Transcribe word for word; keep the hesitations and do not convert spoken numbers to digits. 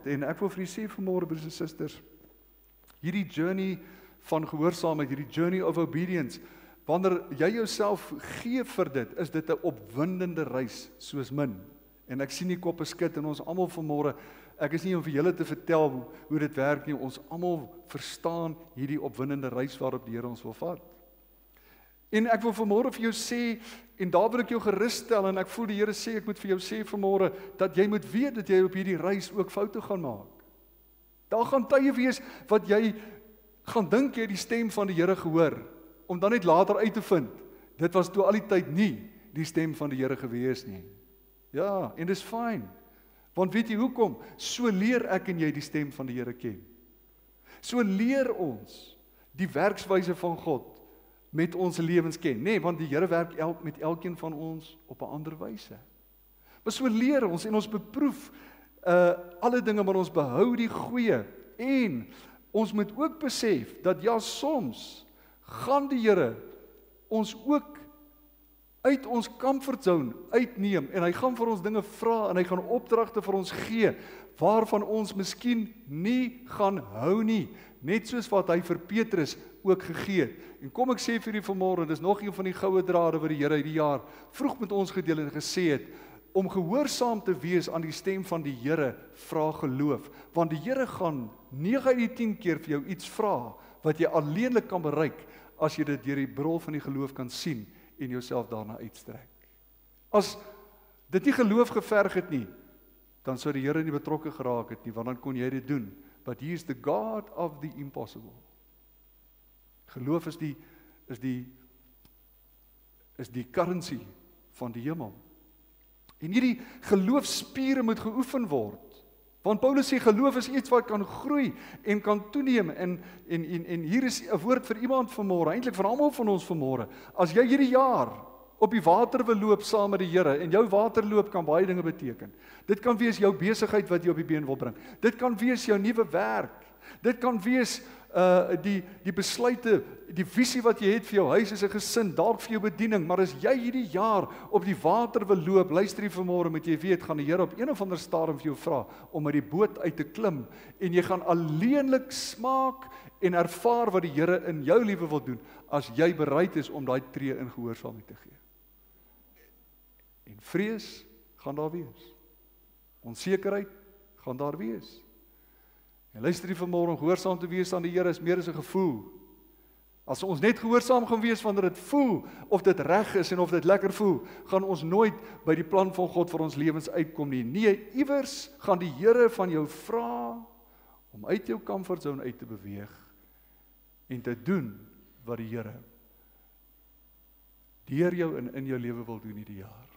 En ek wil vir julle sê vanmôre, broers en susters, hierdie journey van gehoorsaamheid, hierdie journey of obedience, wanneer jy jouself gee vir dit, is dit 'n opwindende reis soos min. En ek sien die koppe skud en ons almal vanmôre, ek is nie om vir julle te vertel hoe, hoe dit werk nie, ons almal verstaan hierdie opwindende reis waarop die Here ons wil vat. En ek wil vanmôre vir jou sê, en daar wil ek jou gerus stel, en ek voel die Here sê, ek moet vir jou sê vanmôre, dat jy moet weet dat jy op hierdie reis ook foute gaan maak. Daar gaan tye wees wat jy gaan dink jy die stem van die Here gehoor, om dan net later uit te vind, dit was toe al die tyd nie die stem van die Here gewees nie. Ja, en dis fyn. Want weet jy hoekom? So leer ek en jy die stem van die Here ken. So leer ons die werkswyse van God met ons lewens ken, nee, want die Here werk el, met elkeen van ons op 'n ander wyse. Maar so leer ons en ons beproef uh, alle dinge, maar ons behou die goeie, en ons moet ook besef dat ja, soms gaan die Here ons ook uit ons comfortzone uitneem, en hy gaan vir ons dinge vra, en hy gaan opdragte vir ons gee, waarvan ons miskien nie gaan hou nie, net soos wat hy vir Petrus ook gegee het. En kom ek sê vir u vanmôre, dis nog een van die goue drade wat die Here hierdie jaar vroeg met ons gedeel en gesê het, om gehoorsaam te wees aan die stem van die Here, vra geloof, want die Here gaan nege uit die tien keer vir jou iets vra, wat jy alleenlik kan bereik, as jy dit deur die bril van die geloof kan sien, en jouself daarna uitstrek. As dit nie geloof geverg het nie, dan sou die Here nie betrokke geraak het nie, want dan kon jy dit doen. But he is the God of the impossible. Geloof is die is die is die currency van die hemel. En hierdie geloofspiere moet geoefen word. Want Paulus sê geloof is iets wat kan groei en kan toeneem, en en en en hier is 'n woord vir iemand vanmôre, eintlik vir almal van ons vanmôre. As jy hierdie jaar op die water wil loop saam met die Here, en jou waterloop kan baie dinge beteken. Dit kan wees jou besigheid wat jy op die been wil bring. Dit kan wees jou nuwe werk. Dit kan wees uh die die besluite, die visie wat jy het vir jou huis as 'n gesin, dalk vir jou bediening, maar as jy hierdie jaar op die water wil loop, luister jy vanmôre, moet jy weet, gaan die Here op een of ander stadium vir jou vra om uit die boot uit te klim, en jy gaan alleenlik smaak en ervaar wat die Here in jou lewe wil doen, as jy bereid is om daai tree in gehoorsaamheid te gee. En vrees gaan daar wees. Onsekerheid gaan daar wees. En luister jy vanmôre, om gehoorsaam te wees aan die Here is meer as 'n gevoel. As ons net gehoorsaam gaan wees wanneer dit voel, of dit reg is en of dit lekker voel, gaan ons nooit by die plan van God vir ons lewens uitkom nie. Nee, iewers gaan die Here van jou vra om uit jou comfortzone uit te beweeg en te doen wat die Here deur jou en in jou lewe wil doen hierdie jaar.